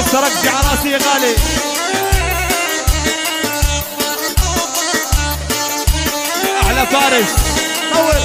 هسه رقصي على راسي يا غالي. احلى فارس نور.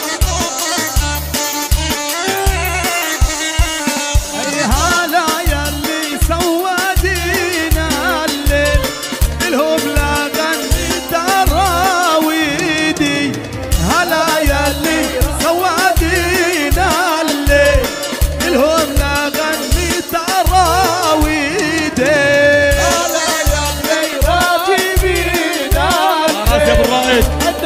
اي هلا يلي سودينا الليل الهم لا غني تراويدي. هلا يلي سودينا الليل الهم لا غني تراويدي. هلا يلي راجبينا راس يا ابو الرائد.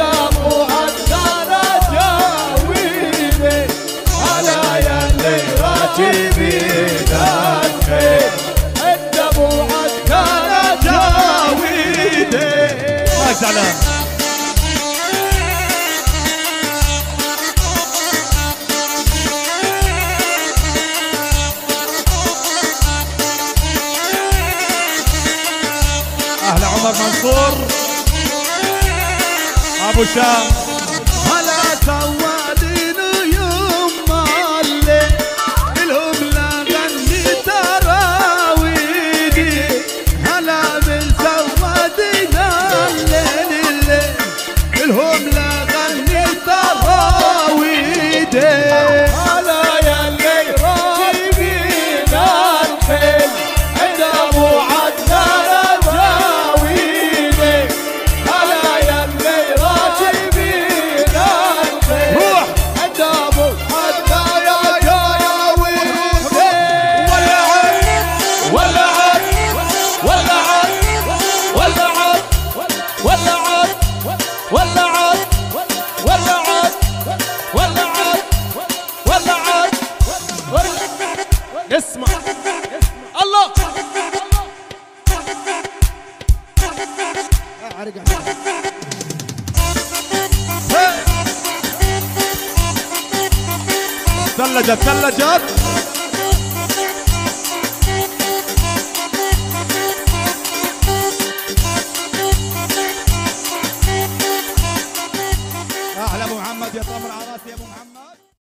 جيبينا الخير الدموع كان جاويدي. ما زعلان. اهلا عمر منصور ابو شام. هلا سوادين يما الليل الهم لا غني تراويدي. هلا من سوادينا الليل الليل الهم لا غني تراويدي. هلا يلي راجبينا الخيل عند ابو عدنان جاويدي. هلا يلي راجبينا الخيل روح عند ابو عدنان جاويدي. ولعت ولعت ولعت ولعت ولعت ولعت ولعت ولعت ولعت. اسمع الله ثلجت ثلجت